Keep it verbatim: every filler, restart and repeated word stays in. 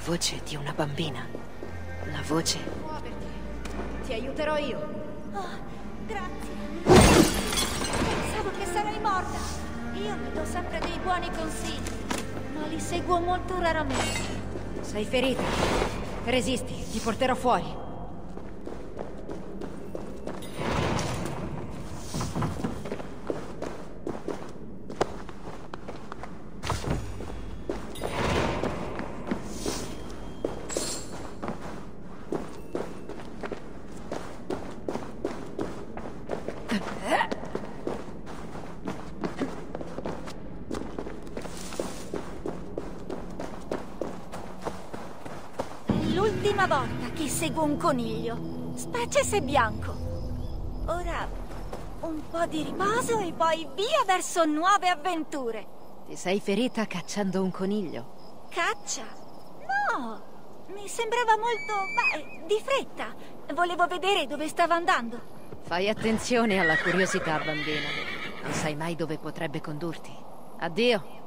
voce di una bambina. La voce... Muoverti. Ti aiuterò io. Oh, grazie. Pensavo che sarei morta. Io mi do sempre dei buoni consigli, ma li seguo molto raramente. Sei ferita. Resisti, ti porterò fuori. L'ultima volta che seguo un coniglio, specie se bianco. Ora un po' di riposo e poi via verso nuove avventure. Ti sei ferita cacciando un coniglio? Caccia? No, mi sembrava molto, beh, di fretta. Volevo vedere dove stava andando. Fai attenzione alla curiosità, bambina. Non sai mai dove potrebbe condurti. Addio.